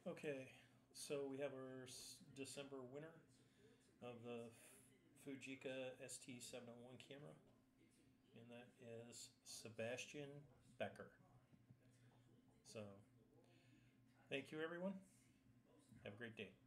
Okay, so we have our December winner of the Fujika ST701 camera, and that is Sebastian Becker. So, thank you everyone. Have a great day.